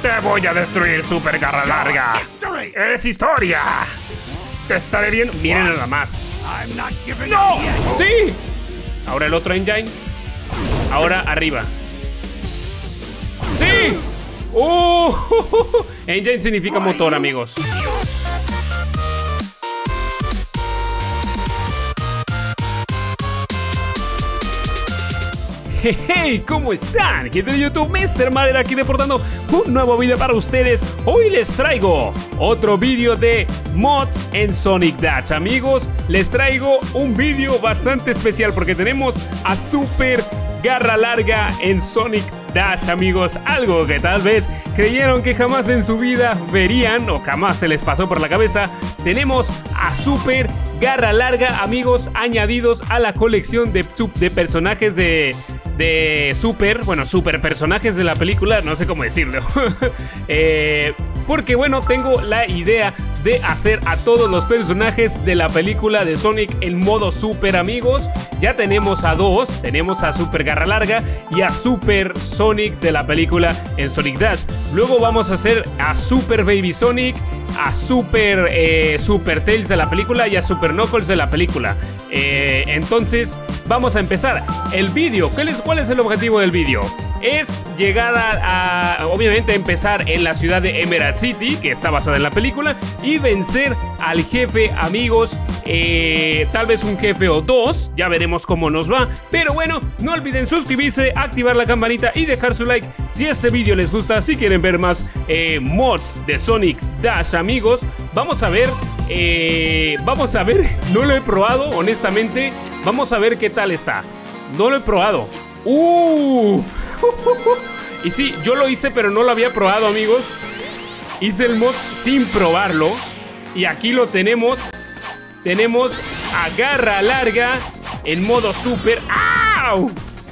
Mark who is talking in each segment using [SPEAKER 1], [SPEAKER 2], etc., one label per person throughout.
[SPEAKER 1] Te voy a destruir, Super Garra Larga. ¡Es historia! Te estaré viendo. Miren nada más. ¡No! ¡Sí! Ahora el otro engine. Ahora arriba. ¡Sí! Engine significa motor, amigos. Hey, ¿cómo están? Gente de YouTube, Mr. Madera aquí reportando un nuevo video para ustedes. Hoy les traigo otro video de mods en Sonic Dash. Amigos, les traigo un video bastante especial porque tenemos a Super Garra Larga en Sonic Dash, amigos. Algo que tal vez creyeron que jamás en su vida verían o jamás se les pasó por la cabeza. Tenemos a Super Garra Larga, amigos, añadidos a la colección de personajes de super personajes de la película, no sé cómo decirlo. Porque bueno, tengo la idea de hacer a todos los personajes de la película de Sonic en modo super, amigos. Ya tenemos a dos, tenemos a Super Garra Larga y a Super Sonic de la película en Sonic Dash. Luego vamos a hacer a Super Baby Sonic, a Super Tails de la película y a Super Knuckles de la película. Entonces vamos a empezar el vídeo. ¿Cuál es el objetivo del vídeo? Es llegar a obviamente empezar en la ciudad de Emerald City, que está basada en la película, y vencer al jefe, amigos. Tal vez un jefe o dos, ya veremos cómo nos va. Pero bueno, no olviden suscribirse, activar la campanita y dejar su like si este vídeo les gusta. Si quieren ver más mods de Sonic Dash, amigos, vamos a ver, no lo he probado, honestamente. Vamos a ver qué tal está. No lo he probado. Uff. Y sí, yo lo hice, pero no lo había probado, amigos. Hice el mod sin probarlo. Y aquí lo tenemos. Tenemos a Garra Larga en modo super. ¡Au!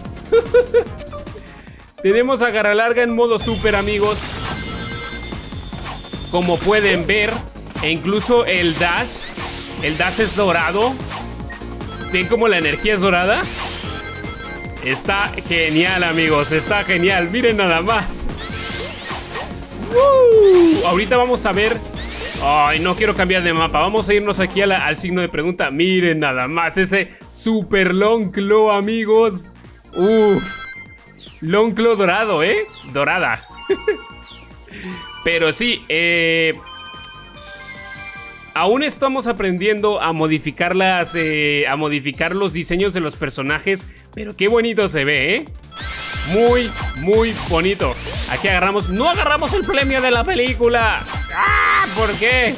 [SPEAKER 1] Tenemos a Garra Larga en modo super, amigos. Como pueden ver. E incluso el dash. El dash es dorado. ¿Ven cómo la energía es dorada? Está genial, amigos, está genial. Miren nada más. Ahorita vamos a ver. Ay, no quiero cambiar de mapa. Vamos a irnos aquí al signo de pregunta. Miren nada más ese Super Long Claw, amigos. Long Claw dorado, dorada. Pero sí, aún estamos aprendiendo a modificar los diseños de los personajes. Pero qué bonito se ve, muy, muy bonito. Aquí agarramos, no agarramos el premio de la película. ¡Ah! ¿Por qué?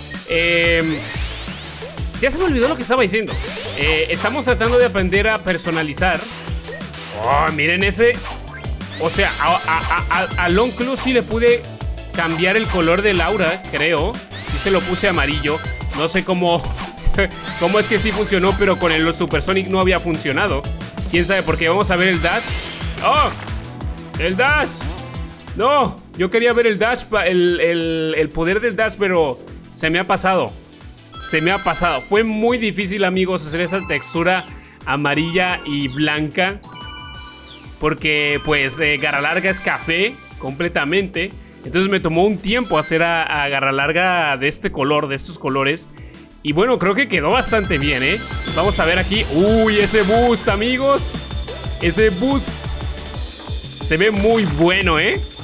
[SPEAKER 1] Ya se me olvidó lo que estaba diciendo. Estamos tratando de aprender a personalizar. Oh, miren ese. O sea, a Long Claw sí le pude cambiar el color del aura, creo. Sí se lo puse amarillo. No sé cómo es que sí funcionó, pero con el Super Sonic no había funcionado. ¿Quién sabe? Porque vamos a ver el dash. ¡Oh! ¡El dash! No, yo quería ver el dash, el poder del dash, pero se me ha pasado. Se me ha pasado. Fue muy difícil, amigos, hacer esa textura amarilla y blanca. Porque, pues, Garra Larga es café completamente. Entonces me tomó un tiempo hacer a Garra Larga de este color, de estos colores. Y bueno, creo que quedó bastante bien, Vamos a ver aquí. Uy, ese boost, amigos. Ese boost se ve muy bueno,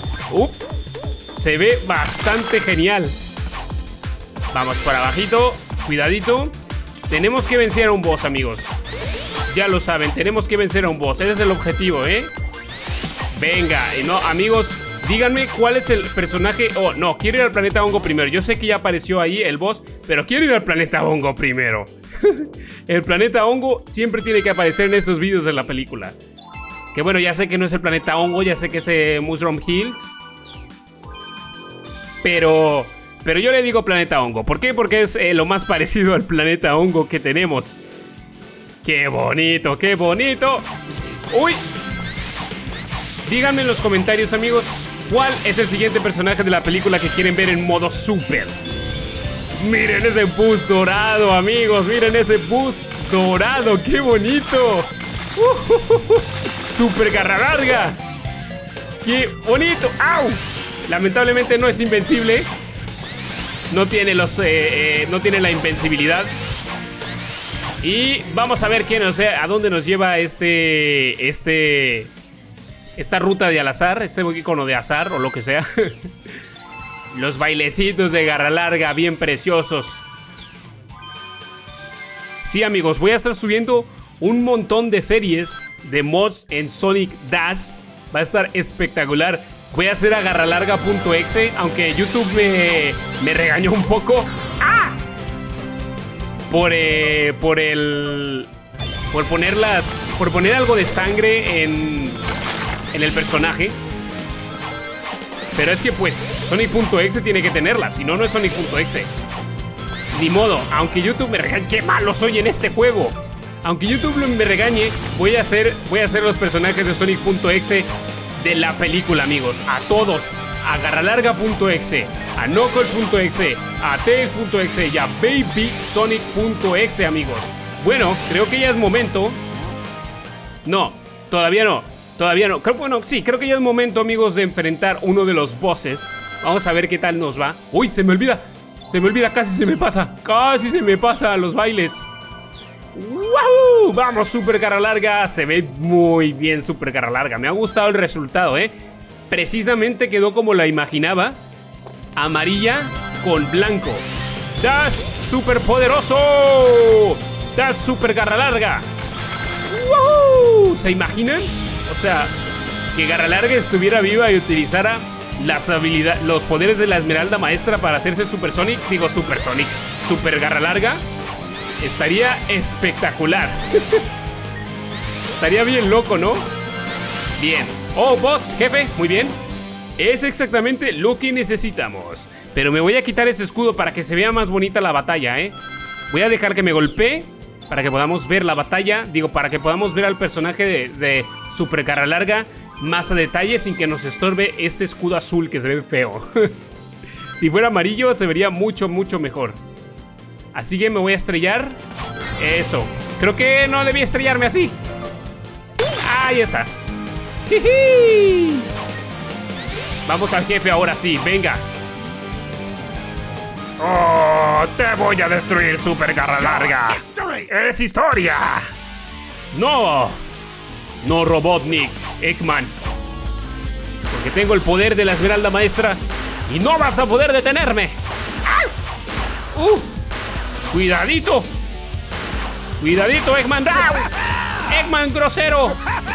[SPEAKER 1] se ve bastante genial. Vamos para abajito. Cuidadito. Tenemos que vencer a un boss, amigos. Ya lo saben, tenemos que vencer a un boss. Ese es el objetivo, Venga, no, amigos, díganme cuál es el personaje. Oh, no, quiero ir al planeta hongo primero. Yo sé que ya apareció ahí el boss, pero quiero ir al planeta hongo primero. El planeta hongo siempre tiene que aparecer en estos vídeos de la película. Que bueno, ya sé que no es el planeta hongo, ya sé que es Mushroom Hills. Pero yo le digo planeta hongo. ¿Por qué? Porque es lo más parecido al planeta hongo que tenemos. ¡Qué bonito, qué bonito! ¡Uy! Díganme en los comentarios, amigos, ¿cuál es el siguiente personaje de la película que quieren ver en modo super? Miren ese boost dorado, amigos. Miren ese boost dorado. ¡Qué bonito! Super Garra Larga. ¡Qué bonito! ¡Au! Lamentablemente no es invencible. No tiene no tiene la invencibilidad. Y vamos a ver a dónde nos lleva esta ruta de al azar, este icono de azar o lo que sea. Los bailecitos de garra larga, bien preciosos. Sí, amigos, voy a estar subiendo un montón de series de mods en Sonic Dash. Va a estar espectacular. Voy a hacer a garralarga.exe, aunque YouTube me regañó un poco. ¡Ah! Por poner algo de sangre en el personaje. Pero es que pues Sonic.exe tiene que tenerla, si no, no es Sonic.exe. Ni modo, aunque YouTube me regañe, qué malo soy en este juego. Aunque YouTube me regañe, voy a hacer los personajes de Sonic.exe de la película, amigos. A todos, a garralarga.exe, a knuckles.exe, a tails.exe y a babysonic.exe, amigos. Bueno, creo que ya es momento. No, todavía no. Creo que ya es momento, amigos, de enfrentar uno de los bosses. Vamos a ver qué tal nos va. Uy, se me olvida, casi se me pasa los bailes. ¡Wow! Vamos, Super Garra Larga. Se ve muy bien Super Garra Larga. Me ha gustado el resultado, precisamente quedó como la imaginaba. Amarilla con blanco. Dash super poderoso. Dash Super Garra Larga. ¡Wow! ¿Se imaginan? O sea, que Garra Larga estuviera viva y utilizara los poderes de la Esmeralda Maestra para hacerse Super Sonic. Digo Super Sonic, Super Garra Larga. Estaría espectacular. Estaría bien loco, ¿no? Bien. Oh, boss, jefe, muy bien. Es exactamente lo que necesitamos. Pero me voy a quitar ese escudo para que se vea más bonita la batalla, Voy a dejar que me golpee para que podamos ver la batalla. Digo, para que podamos ver al personaje de Super Garra Larga más a detalle, sin que nos estorbe este escudo azul que se ve feo. Si fuera amarillo se vería mucho, mucho mejor. Así que me voy a estrellar. Eso. Creo que no debía estrellarme así. Ahí está. ¡Jiji! Vamos al jefe ahora sí, venga. ¡Oh! ¡Te voy a destruir, Super Garra Larga! ¡Es historia! ¡No! No, Robotnik, Eggman. Porque tengo el poder de la Esmeralda Maestra y no vas a poder detenerme. ¡Cuidadito! ¡Cuidadito, Eggman! ¡Eggman grosero!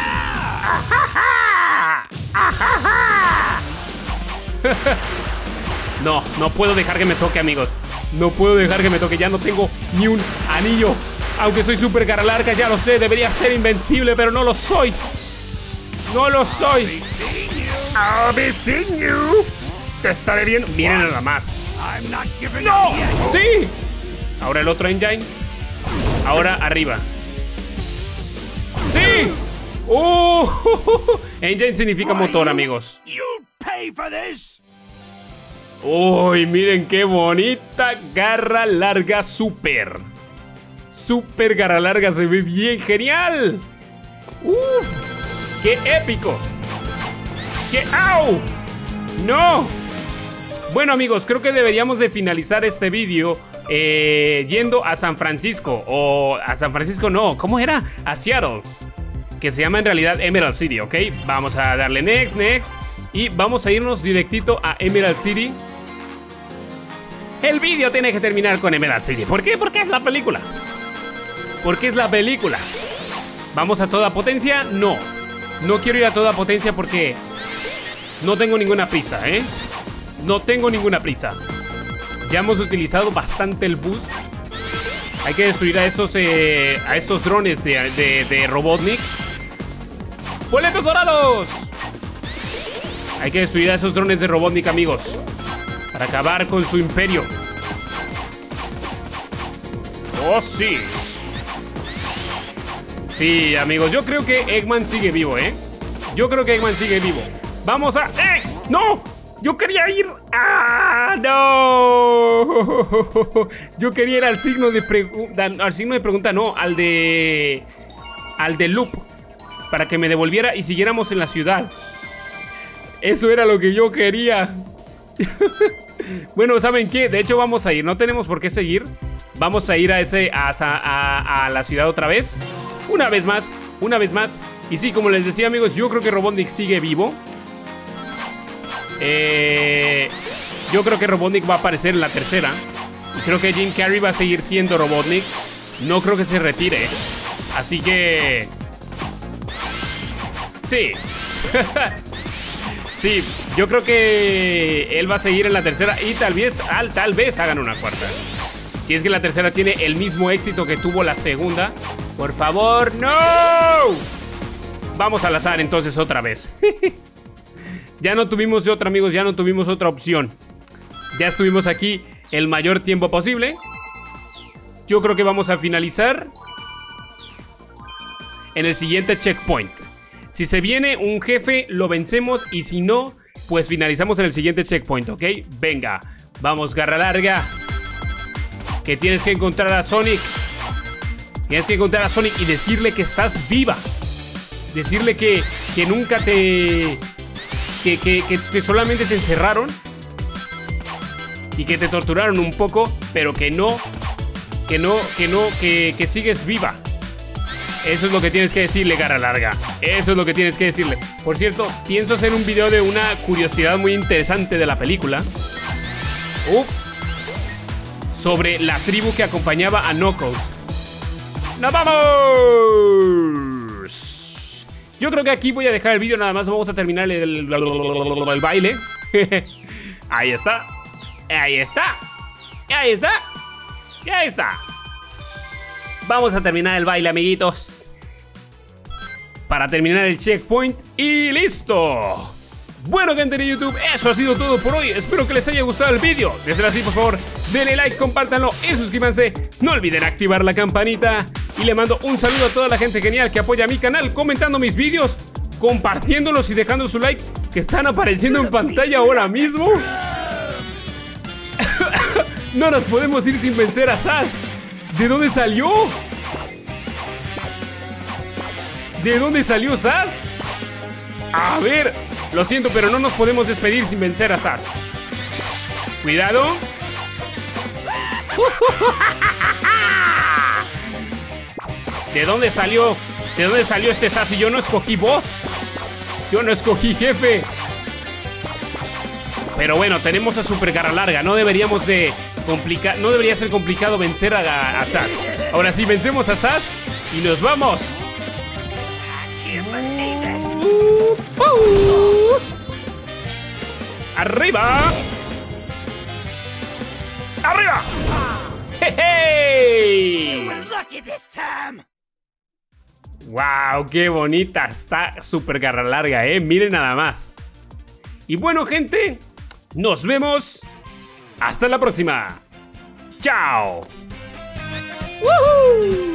[SPEAKER 1] No, no puedo dejar que me toque, amigos. No puedo dejar que me toque. Ya no tengo ni un anillo. Aunque soy Super Garra Larga, ya lo sé. Debería ser invencible, pero no lo soy. No lo soy. I'll be seeing you. Te estaré viendo. Miren nada más. ¡No! ¡Sí! Ahora el otro engine. Ahora arriba. ¡Sí! Engine significa motor, amigos. Uy, miren qué bonita Garra Larga Super. Super Garra Larga, se ve bien genial. ¡Uf! ¡Qué épico! ¡Qué au! ¡No! Bueno, amigos, creo que deberíamos de finalizar este vídeo yendo a San Francisco. O a San Francisco no, ¿cómo era? A Seattle, que se llama en realidad Emerald City, ¿ok? Vamos a darle next, next. Y vamos a irnos directito a Emerald City. El vídeo tiene que terminar con Emerald City. ¿Por qué? Porque es la película. Porque es la película. ¿Vamos a toda potencia? No. No quiero ir a toda potencia porque no tengo ninguna prisa, No tengo ninguna prisa. Ya hemos utilizado bastante el boost. Hay que destruir a estos drones de Robotnik. ¡Boletos dorados! Hay que destruir a esos drones de Robotnik, amigos, para acabar con su imperio. ¡Oh, sí! Sí, amigos, yo creo que Eggman sigue vivo, Yo creo que Eggman sigue vivo. Vamos a... ¡No! ¡Yo quería ir! ¡Ah, no! Yo quería ir al signo de pregunta. Al signo de pregunta, no, al de loop, para que me devolviera y siguiéramos en la ciudad. Eso era lo que yo quería. Bueno, ¿saben qué? De hecho vamos a ir, no tenemos por qué seguir. Vamos a ir a la ciudad otra vez. Una vez más. Y sí, como les decía, amigos, yo creo que Robotnik sigue vivo. Yo creo que Robotnik va a aparecer en la tercera. Y creo que Jim Carrey va a seguir siendo Robotnik. No creo que se retire. Así que... sí. Sí, yo creo que él va a seguir en la tercera. Y tal vez hagan una cuarta. Si es que la tercera tiene el mismo éxito que tuvo la segunda. Por favor, ¡no! Vamos al azar entonces otra vez. Ya no tuvimos de otra, amigos. Ya no tuvimos otra opción. Ya estuvimos aquí el mayor tiempo posible. Yo creo que vamos a finalizar en el siguiente checkpoint. Si se viene un jefe, lo vencemos. Y si no, pues finalizamos en el siguiente checkpoint, ¿ok? Venga, vamos, garra larga. Que tienes que encontrar a Sonic. Tienes que encontrar a Sonic y decirle que estás viva. Decirle que nunca te... Que solamente te encerraron. Y que te torturaron un poco. Pero que sigues viva. Eso es lo que tienes que decirle, garra larga. Eso es lo que tienes que decirle. Por cierto, pienso hacer un video de una curiosidad muy interesante de la película. Sobre la tribu que acompañaba a Knuckles. ¡Nos vamos! Yo creo que aquí voy a dejar el vídeo. Nada más vamos a terminar el baile. Ahí está. Ahí está. Ahí está. Y ahí está. Vamos a terminar el baile, amiguitos. Para terminar el checkpoint. Y listo. Bueno, gente de YouTube, eso ha sido todo por hoy. Espero que les haya gustado el vídeo. De ser así, por favor, denle like, compártanlo y suscríbanse. No olviden activar la campanita. Y le mando un saludo a toda la gente genial que apoya mi canal, comentando mis vídeos, compartiéndolos y dejando su like, que están apareciendo en pantalla ahora mismo. No nos podemos ir sin vencer a Sass. ¿De dónde salió? ¿De dónde salió Sass? A ver, lo siento, pero no nos podemos despedir sin vencer a Sass. Cuidado. ¿De dónde salió? ¿De dónde salió este Sass? Y yo no escogí boss. Yo no escogí jefe. Pero bueno, tenemos a Super Garra Larga. No deberíamos de complicar. No debería ser complicado vencer a Sass. Ahora sí, vencemos a Sass y nos vamos. ¡Arriba! ¡Arriba! ¡Hey! ¡Wow! ¡Qué bonita! Está Super Garra Larga, miren nada más. Y bueno, gente, nos vemos. Hasta la próxima. ¡Chao! ¡Woohoo!